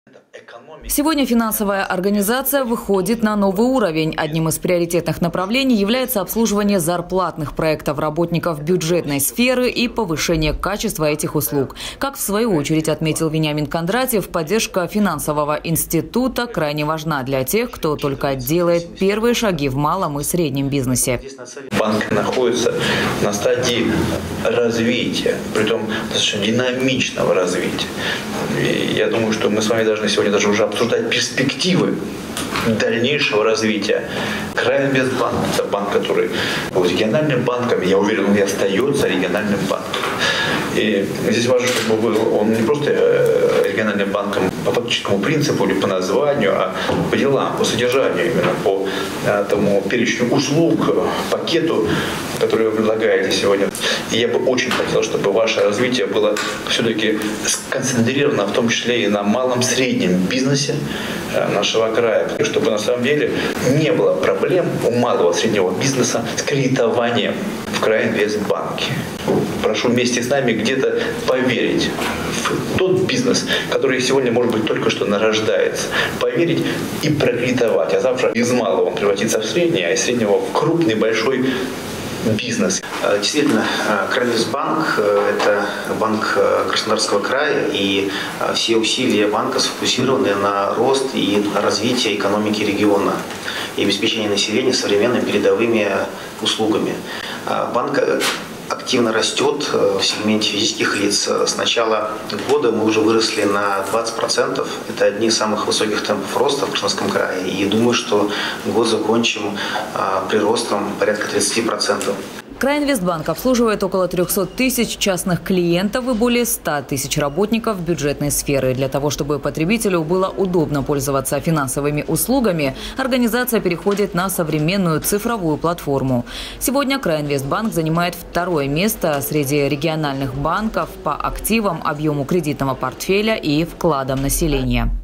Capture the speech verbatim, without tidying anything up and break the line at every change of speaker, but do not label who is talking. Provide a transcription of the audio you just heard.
Сегодня финансовая организация выходит на новый уровень. Одним из приоритетных направлений является обслуживание зарплатных проектов работников бюджетной сферы и повышение качества этих услуг. Как в свою очередь отметил Вениамин Кондратьев, поддержка финансового института крайне важна для тех, кто только делает первые шаги в малом и среднем бизнесе.
Банк находится на стадии развития, притом достаточно динамичного развития. И я думаю, что мы с вами должны сегодня даже уже обсуждать перспективы дальнейшего развития. Крайинвестбанк – это банк, который был региональным банком, я уверен, он и остается региональным банком. И здесь важно, чтобы был он не просто региональным банком по фактическому принципу или по названию, а по делам, по содержанию, именно по тому перечню услуг, пакету, который вы предлагаете сегодня. И я бы очень хотел, чтобы ваше развитие было все-таки сконцентрировано, в том числе и на малом-среднем бизнесе нашего края, чтобы на самом деле не было проблем у малого среднего бизнеса с кредитованием в Крайинвестбанке. Прошу вместе с нами где-то поверить в тот бизнес, который сегодня, может быть, только что нарождается. Поверить и прокредитовать. А завтра из малого он превратится в средний, а из среднего в крупный, большой бизнес.
Действительно, Крайинвестбанк – это банк Краснодарского края, и все усилия банка сфокусированы на рост и развитие экономики региона и обеспечение населения современными передовыми услугами. Банк активно растет в сегменте физических лиц. С начала года мы уже выросли на двадцать процентов. Это одни из самых высоких темпов роста в Краснодарском крае. И думаю, что год закончим приростом порядка тридцати процентов.
Крайинвестбанк обслуживает около трёхсот тысяч частных клиентов и более ста тысяч работников бюджетной сферы. Для того, чтобы потребителю было удобно пользоваться финансовыми услугами, организация переходит на современную цифровую платформу. Сегодня Крайинвестбанк занимает второе место среди региональных банков по активам, объему кредитного портфеля и вкладам населения.